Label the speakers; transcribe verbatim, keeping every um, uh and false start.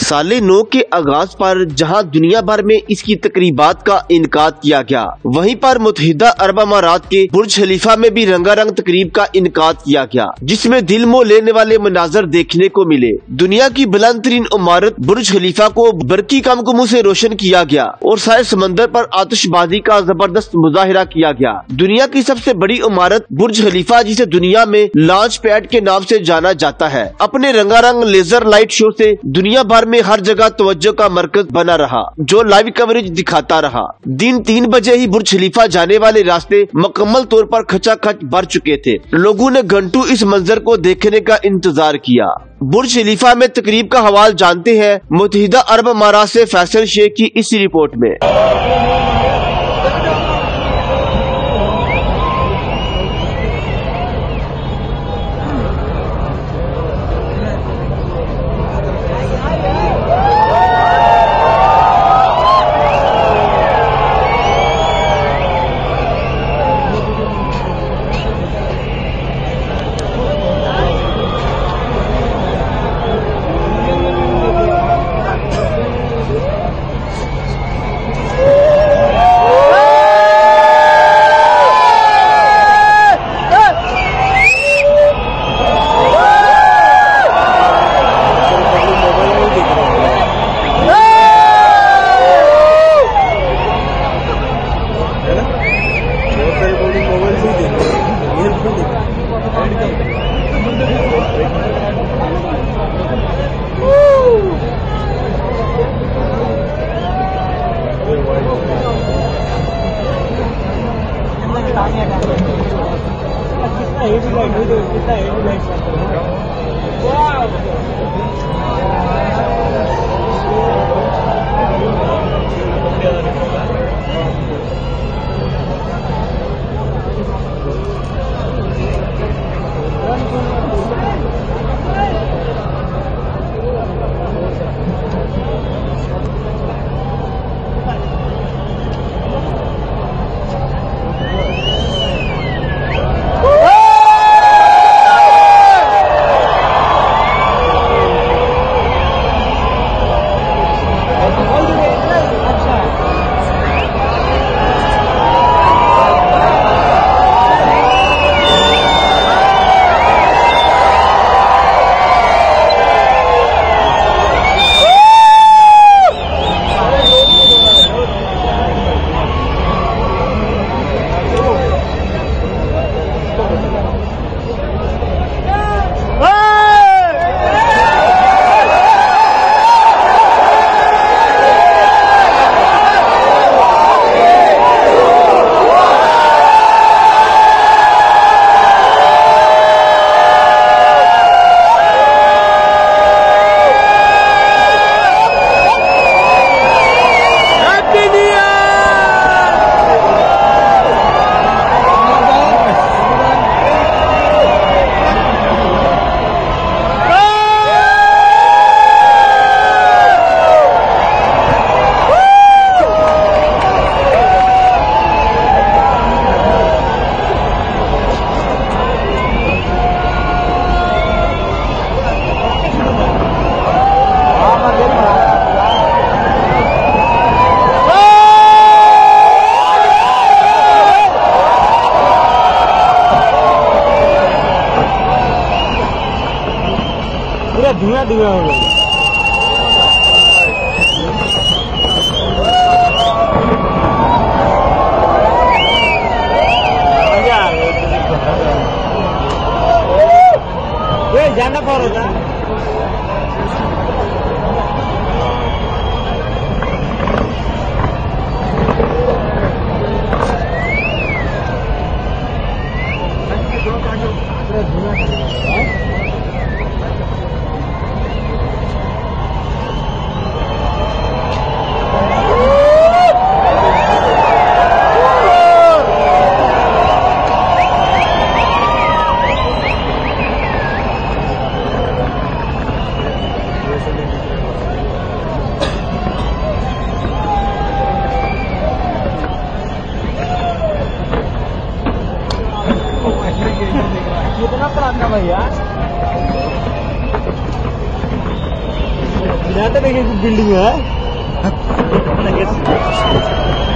Speaker 1: साले नौ के आगाज पर जहां दुनिया भर में इसकी तकरीबात का इनकाद किया गया, वहीं पर मुत्तहिदा अरब अमारात के बुर्ज खलीफा में भी रंगारंग तकरीब का इनकाद किया गया, जिसमें दिल मोह लेने वाले मनाजर देखने को मिले। दुनिया की बुलंद तरीन इमारत बुर्ज खलीफा को बरकी कमकुमों से रोशन किया गया और सारे समंदर पर आतिशबाजी का जबरदस्त मुजाहिरा किया गया। दुनिया की सबसे बड़ी इमारत बुर्ज खलीफा, जिसे दुनिया में लॉन्च पैड के नाम से जाना जाता है, अपने रंगारंग लेजर लाइट शो से दुनिया भर में हर जगह तवज्जो का मरकज बना रहा, जो लाइव कवरेज दिखाता रहा। दिन तीन बजे ही बुर्ज खलीफा जाने वाले रास्ते मुकम्मल तौर पर खचाखच भर चुके थे। लोगों ने घंटों इस मंजर को देखने का इंतजार किया। बुर्ज खलीफा में तकरीब का हवाल जानते हैं मुत्तहिदा अरब अमारात से फैसल शेख की इस रिपोर्ट में।
Speaker 2: धुआं धुआं हो गया। जाना पड़ रहा था। कितना प्रांत भैया यहाँ तो देखिए बिल्डिंग है